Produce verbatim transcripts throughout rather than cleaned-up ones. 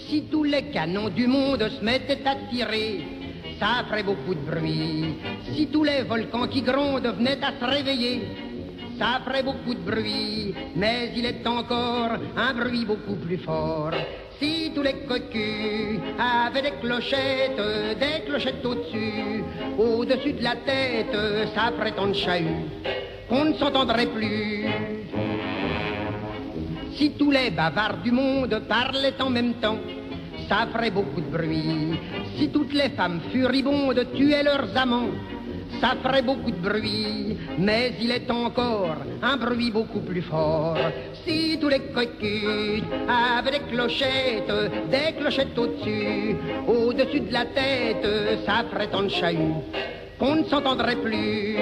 Si tous les canons du monde se mettaient à tirer, ça ferait beaucoup de bruit. Si tous les volcans qui grondent venaient à se réveiller, ça ferait beaucoup de bruit. Mais il est encore un bruit beaucoup plus fort. Si tous les cocus avaient des clochettes, des clochettes au-dessus, au-dessus de la tête, ça ferait tant de chahut qu'on ne s'entendrait plus. Si tous les bavards du monde parlaient en même temps, ça ferait beaucoup de bruit. Si toutes les femmes furibondes tuaient leurs amants, ça ferait beaucoup de bruit. Mais il est encore un bruit beaucoup plus fort. Si tous les cocus avaient des clochettes, des clochettes au-dessus, au-dessus de la tête, ça ferait tant de chahut qu'on ne s'entendrait plus.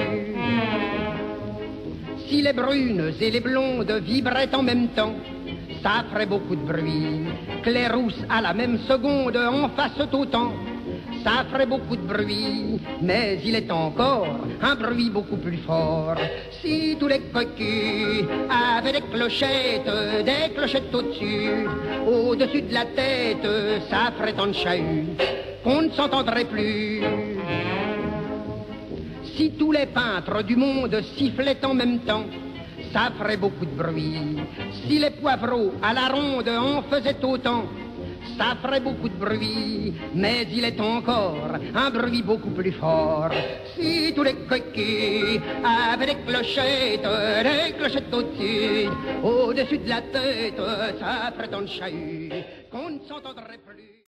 Si les brunes et les blondes vibraient en même temps, ça ferait beaucoup de bruit. Que les rousses à la même seconde en fassent autant, ça ferait beaucoup de bruit. Mais il est encore un bruit beaucoup plus fort. Si tous les cocus avaient des clochettes, des clochettes au-dessus, au-dessus de la tête, ça ferait tant de chahut qu'on ne s'entendrait plus. Si tous les peintres du monde sifflaient en même temps, ça ferait beaucoup de bruit. Si les poivreaux à la ronde en faisaient autant, ça ferait beaucoup de bruit. Mais il est encore un bruit beaucoup plus fort. Si tous les coquilles avaient des clochettes, des clochettes au-dessus, au-dessus de la tête, ça ferait tant de chahut qu'on ne s'entendrait plus.